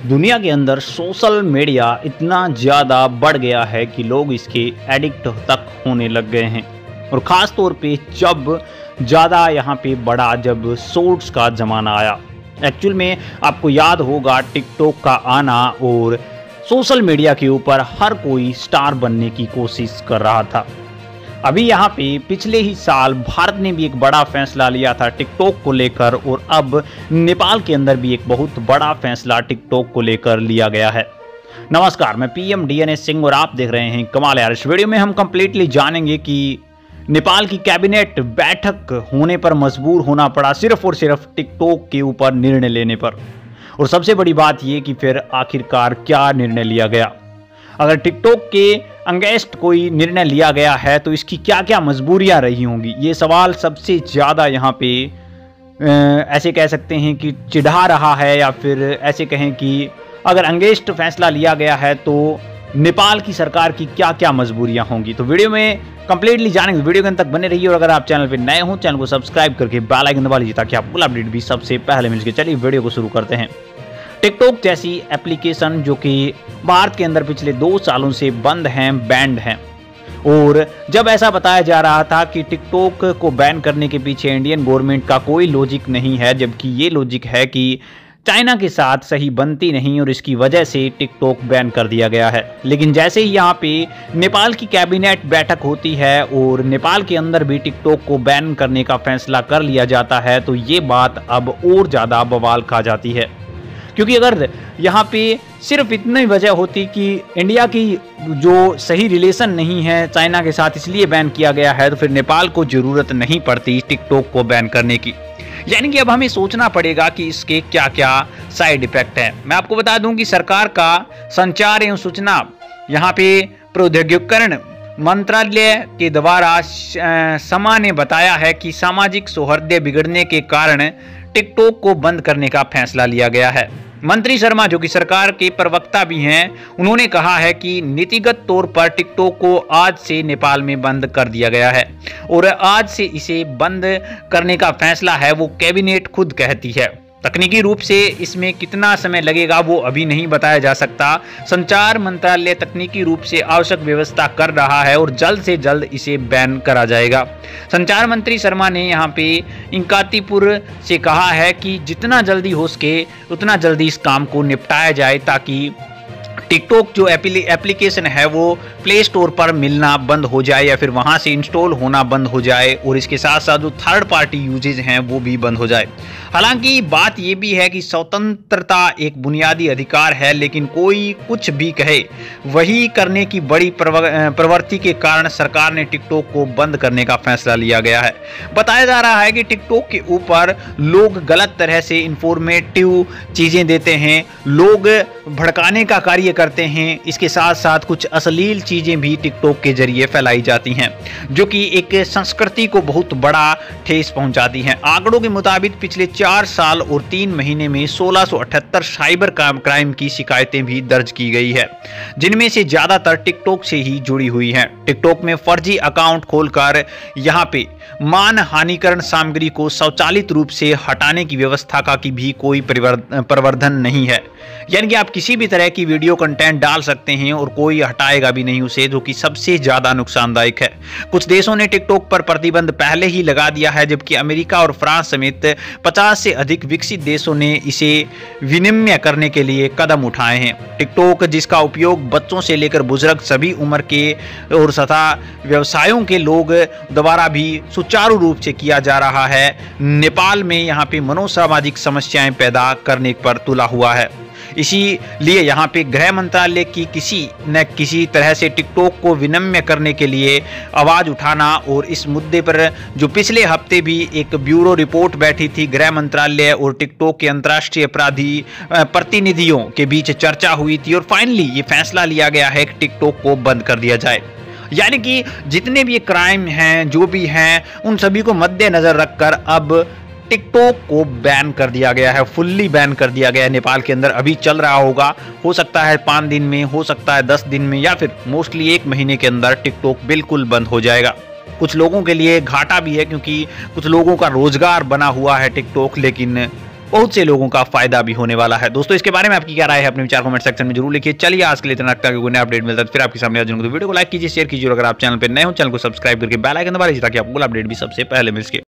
दुनिया के अंदर सोशल मीडिया इतना ज़्यादा बढ़ गया है कि लोग इसके एडिक्ट तक होने लग गए हैं। और ख़ास तौर पे जब ज़्यादा यहाँ पे बढ़ा जब शॉर्ट्स का ज़माना आया। एक्चुअल में आपको याद होगा टिकटॉक का आना और सोशल मीडिया के ऊपर हर कोई स्टार बनने की कोशिश कर रहा था। अभी यहाँ पे पिछले ही साल भारत ने भी एक बड़ा फैसला लिया था टिकटॉक को लेकर, और अब नेपाल के अंदर भी एक बहुत बड़ा फैसला टिकटॉक को लेकर लिया गया है। नमस्कार, मैं पीएम डीएनए सिंह और आप देख रहे हैं कमाल यार। इस वीडियो में हम कंप्लीटली जानेंगे कि नेपाल की कैबिनेट बैठक होने पर मजबूर होना पड़ा सिर्फ और सिर्फ टिकटॉक के ऊपर निर्णय लेने पर। और सबसे बड़ी बात यह कि फिर आखिरकार क्या निर्णय लिया गया। अगर टिकटॉक के अगेंस्ट कोई निर्णय लिया गया है तो इसकी क्या क्या मजबूरियां रही होंगी, ये सवाल सबसे ज़्यादा यहाँ पे ऐसे कह सकते हैं कि चिढ़ा रहा है, या फिर ऐसे कहें कि अगर अगेंस्ट फैसला लिया गया है तो नेपाल की सरकार की क्या क्या मजबूरियां होंगी। तो वीडियो में कंप्लीटली जानेंगे, वीडियो के अंत तक बने रहिए। और अगर आप चैनल पर नए हो चैनल को सब्सक्राइब करके बेल आइकन दबा लीजिए ताकि आपको अपडेट भी सबसे पहले मिल सके। चलिए वीडियो को शुरू करते हैं। टिकटॉक जैसी एप्लीकेशन जो कि भारत के अंदर पिछले 2 सालों से बंद हैं, बैंड हैं, और जब ऐसा बताया जा रहा था कि टिकटॉक को बैन करने के पीछे इंडियन गवर्नमेंट का कोई लॉजिक नहीं है, जबकि ये लॉजिक है कि चाइना के साथ सही बनती नहीं और इसकी वजह से टिकटॉक बैन कर दिया गया है। लेकिन जैसे ही यहाँ पे नेपाल की कैबिनेट बैठक होती है और नेपाल के अंदर भी टिकटॉक को बैन करने का फैसला कर लिया जाता है, तो ये बात अब और ज़्यादा बवाल खा जाती है। क्योंकि अगर यहाँ पे सिर्फ इतनी वजह होती कि इंडिया की जो सही रिलेशन नहीं है चाइना के साथ इसलिए बैन किया गया है, तो फिर नेपाल को ज़रूरत नहीं पड़ती टिकटॉक को बैन करने की। यानी कि अब हमें सोचना पड़ेगा कि इसके क्या क्या साइड इफेक्ट हैं। मैं आपको बता दूं कि सरकार का संचार एवं सूचना यहाँ पे प्रौद्योगिकीकरण मंत्रालय के द्वारा समा ने बताया है कि सामाजिक सौहार्द बिगड़ने के कारण टिकटॉक को बंद करने का फैसला लिया गया है। मंत्री शर्मा, जो कि सरकार के प्रवक्ता भी हैं, उन्होंने कहा है कि नीतिगत तौर पर टिकटॉक को आज से नेपाल में बंद कर दिया गया है, और आज से इसे बंद करने का फैसला है वो कैबिनेट खुद कहती है। तकनीकी रूप से इसमें कितना समय लगेगा वो अभी नहीं बताया जा सकता। संचार मंत्रालय तकनीकी रूप से आवश्यक व्यवस्था कर रहा है और जल्द से जल्द इसे बैन करा जाएगा। संचार मंत्री शर्मा ने यहाँ पे इंकातीपुर से कहा है कि जितना जल्दी हो सके उतना जल्दी इस काम को निपटाया जाए, ताकि टिकटॉक जो एप्लीकेशन है वो प्ले स्टोर पर मिलना बंद हो जाए या फिर वहां से इंस्टॉल होना बंद हो जाए, और इसके साथ साथ जो थर्ड पार्टी यूजेज हैं वो भी बंद हो जाए। हालांकि बात ये भी है कि स्वतंत्रता एक बुनियादी अधिकार है, लेकिन कोई कुछ भी कहे वही करने की बड़ी प्रवृत्ति के कारण सरकार ने टिकटॉक को बंद करने का फैसला लिया गया है। बताया जा रहा है कि टिकटॉक के ऊपर लोग गलत तरह से इंफॉर्मेटिव चीजें देते हैं, लोग भड़काने का कार्य करते हैं, इसके साथ साथ कुछ अश्लील चीजें भी टिकटॉक के जरिए फैलाई जाती हैं, जो कि एक संस्कृति को बहुत बड़ा ठेस पहुंचाती हैं। आंकड़ों के मुताबिक पिछले 4 साल और 3 महीने में 1678 साइबर क्राइम की शिकायतें भी दर्ज की गई है, जिनमें से ज्यादातर टिकटॉक से ही जुड़ी हुई हैं। टिकटॉक में फर्जी अकाउंट खोलकर यहाँ पे मान हानिकरण सामग्री को स्वचालित रूप से हटाने की व्यवस्था का की भी कोई प्रवर्धन नहीं है। यानी कि आप किसी भी तरह की वीडियो कंटेंट डाल सकते हैं और कोई हटाएगा भी नहीं उसे, जो कि सबसे ज्यादा नुकसानदायक है। कुछ देशों ने टिकटॉक पर प्रतिबंध पहले ही लगा दिया है, जबकि अमेरिका और फ्रांस समेत 50 से अधिक विकसित देशों ने इसे विनिमय करने के लिए कदम उठाए हैं। टिकटॉक, जिसका उपयोग बच्चों से लेकर बुजुर्ग सभी उम्र के और तथा व्यवसायों के लोग द्वारा भी सुचारू रूप से किया जा रहा है, नेपाल में यहाँ पे मनोसामाजिक समस्याएं पैदा करने पर तुला हुआ है। इसीलिए यहाँ पे गृह मंत्रालय की किसी न किसी तरह से टिकटॉक को विनिमय करने के लिए आवाज़ उठाना, और इस मुद्दे पर जो पिछले हफ्ते भी एक ब्यूरो रिपोर्ट बैठी थी गृह मंत्रालय और टिकटॉक के अंतर्राष्ट्रीय अपराधी प्रतिनिधियों के बीच चर्चा हुई थी, और फाइनली ये फैसला लिया गया है कि टिकटॉक को बंद कर दिया जाए। यानी कि जितने भी क्राइम हैं जो भी हैं उन सभी को मद्देनजर रखकर अब टिकटॉक को बैन कर दिया गया है, फुल्ली बैन कर दिया गया है नेपाल के अंदर। अभी चल रहा होगा, हो सकता है 5 दिन में, हो सकता है 10 दिन में, या फिर मोस्टली 1 महीने के अंदर टिकटॉक बिल्कुल बंद हो जाएगा। कुछ लोगों के लिए घाटा भी है, क्योंकि कुछ लोगों का रोजगार बना हुआ है टिकटॉक, लेकिन बहुत से लोगों का फायदा भी होने वाला है। दोस्तों इसके बारे में आपकी क्या राय है, अपने विचार कमेंट सेक्शन में जरूर लिखिए। चलिए आज के लिए इतना रखता है, कोई नया अपडेट मिलता है फिर आपके सामने आ जाऊंगा। तो वीडियो को लाइक कीजिए, शेयर कीजिए, अगर आप चैनल पर नए हो चैनल को सब्सक्राइब करके बेल आइकन दबा लीजिए ताकि आपको अपडेट भी सबसे पहले मिल सके।